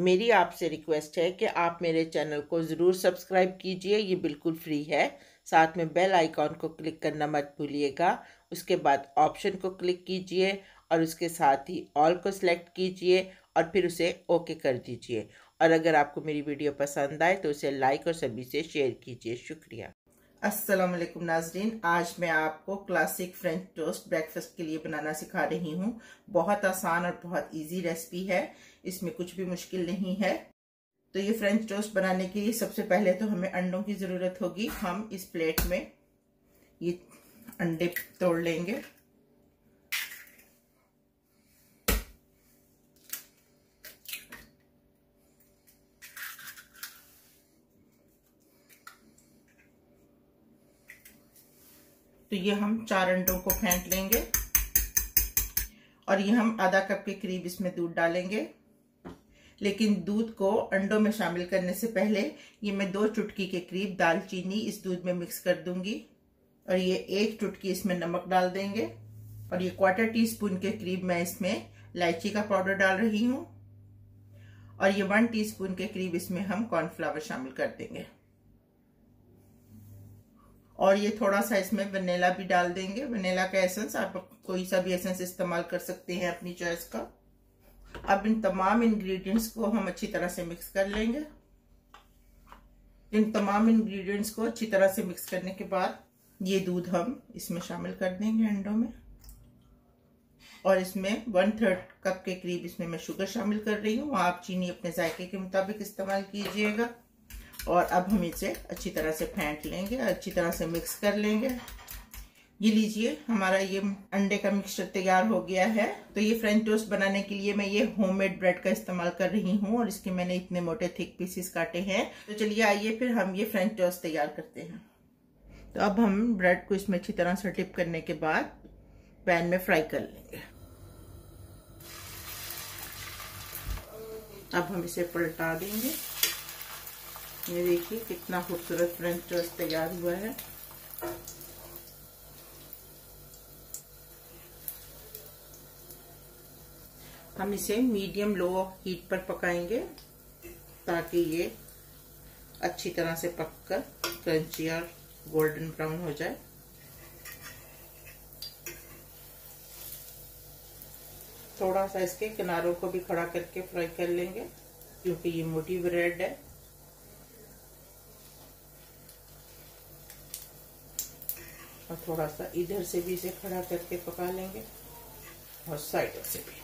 मेरी आपसे रिक्वेस्ट है कि आप मेरे चैनल को ज़रूर सब्सक्राइब कीजिए, ये बिल्कुल फ्री है। साथ में बेल आइकॉन को क्लिक करना मत भूलिएगा। उसके बाद ऑप्शन को क्लिक कीजिए और उसके साथ ही ऑल को सिलेक्ट कीजिए और फिर उसे ओके कर दीजिए। और अगर आपको मेरी वीडियो पसंद आए तो उसे लाइक और सभी से शेयर कीजिए। शुक्रिया। अस्सलाम वालेकुम नाज़रीन, आज मैं आपको क्लासिक फ्रेंच टोस्ट ब्रेकफास्ट के लिए बनाना सिखा रही हूँ। बहुत आसान और बहुत इजी रेसिपी है, इसमें कुछ भी मुश्किल नहीं है। तो ये फ्रेंच टोस्ट बनाने के लिए सबसे पहले तो हमें अंडों की ज़रूरत होगी। हम इस प्लेट में ये अंडे तोड़ लेंगे। तो ये हम 4 अंडों को फेंट लेंगे और ये हम आधा कप के करीब इसमें दूध डालेंगे। लेकिन दूध को अंडों में शामिल करने से पहले ये मैं 2 चुटकी के करीब दालचीनी इस दूध में मिक्स कर दूंगी और ये 1 चुटकी इसमें नमक डाल देंगे और ये 1/4 टीस्पून के करीब मैं इसमें इलायची का पाउडर डाल रही हूँ और ये 1 टीस्पून के करीब इसमें हम कॉर्नफ्लावर शामिल कर देंगे और ये थोड़ा सा इसमें वनीला भी डाल देंगे। वनीला का एसेंस, आप कोई सा भी एसेंस इस्तेमाल कर सकते हैं अपनी चॉइस का। अब इन तमाम इंग्रेडिएंट्स को हम अच्छी तरह से मिक्स कर लेंगे। इन तमाम इंग्रेडिएंट्स को अच्छी तरह से मिक्स करने के बाद ये दूध हम इसमें शामिल कर देंगे अंडों में और इसमें 1/3 कप के करीब इसमें मैं शुगर शामिल कर रही हूँ। आप चीनी अपने जायके के मुताबिक इस्तेमाल कीजिएगा। और अब हम इसे अच्छी तरह से फेंट लेंगे, अच्छी तरह से मिक्स कर लेंगे। ये लीजिए, हमारा ये अंडे का मिक्सचर तैयार हो गया है। तो ये फ्रेंच टोस्ट बनाने के लिए मैं ये होममेड ब्रेड का इस्तेमाल कर रही हूँ और इसके मैंने इतने मोटे थिक पीसेस काटे हैं। तो चलिए आइए फिर हम ये फ्रेंच टोस्ट तैयार करते हैं। तो अब हम ब्रेड को इसमें अच्छी तरह से डिप करने के बाद पैन में फ्राई कर लेंगे। अब हम इसे पलटा देंगे। ये देखिए कितना खूबसूरत फ्रेंच टोस्ट तैयार हुआ है। हम इसे मीडियम लो हीट पर पकाएंगे ताकि ये अच्छी तरह से पककर क्रंची और गोल्डन ब्राउन हो जाए। थोड़ा सा इसके किनारों को भी खड़ा करके फ्राई कर लेंगे क्योंकि ये मोटी ब्रेड है। और थोड़ा सा इधर से भी इसे खड़ा करके पका लेंगे और साइडों से भी।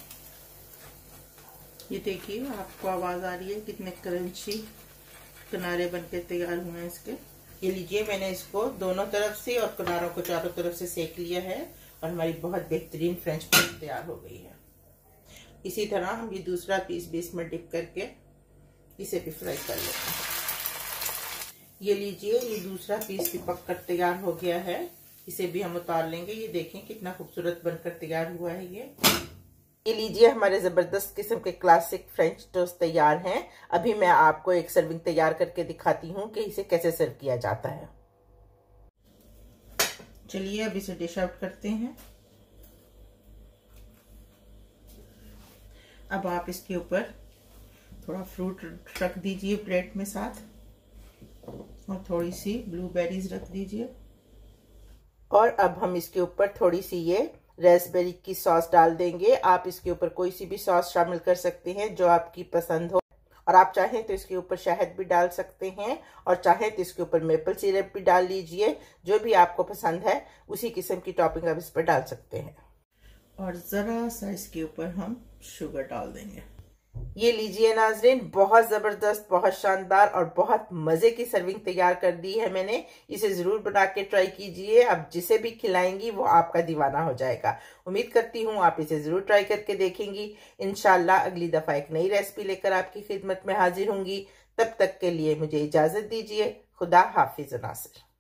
ये देखिए, आपको आवाज आ रही है कितने क्रंची किनारे बनके तैयार हुए हैं इसके। ये लीजिए, मैंने इसको दोनों तरफ से और किनारों को चारों तरफ से सेक लिया है और हमारी बहुत बेहतरीन फ्रेंच टोस्ट तैयार हो गई है। इसी तरह हम ये दूसरा पीस भी इसमें डिप करके इसे भी फ्राई कर लेते हैं। ये लीजिए, ये दूसरा पीस भी पककर तैयार हो गया है। इसे भी हम उतार लेंगे। ये देखें कितना खूबसूरत बनकर तैयार हुआ है ये लीजिए, हमारे जबरदस्त किस्म के क्लासिक फ्रेंच टोस्ट तैयार हैं। अभी मैं आपको एक सर्विंग तैयार करके दिखाती हूँ कि इसे कैसे सर्व किया जाता है। चलिए अब इसे डिश आउट करते हैं। अब आप इसके ऊपर थोड़ा फ्रूट रख दीजिए प्लेट में साथ और थोड़ी सी ब्लूबेरीज रख दीजिए और अब हम इसके ऊपर थोड़ी सी ये रेस्पबेरी की सॉस डाल देंगे। आप इसके ऊपर कोई सी भी सॉस शामिल कर सकते हैं जो आपकी पसंद हो और आप चाहें तो इसके ऊपर शहद भी डाल सकते हैं और चाहें तो इसके ऊपर मेपल सिरप भी डाल लीजिए। जो भी आपको पसंद है उसी किस्म की टॉपिंग आप इस पर डाल सकते हैं और जरा सा इसके ऊपर हम शुगर डाल देंगे। ये लीजिए नाज़रीन, बहुत जबरदस्त, बहुत शानदार और बहुत मजे की सर्विंग तैयार कर दी है मैंने। इसे जरूर बना के ट्राई कीजिए। अब जिसे भी खिलाएंगी वो आपका दीवाना हो जाएगा। उम्मीद करती हूँ आप इसे जरूर ट्राई करके देखेंगी। इंशाल्लाह अगली दफा एक नई रेसिपी लेकर आपकी खिदमत में हाजिर होंगी। तब तक के लिए मुझे इजाजत दीजिए। खुदा हाफिज नासिर।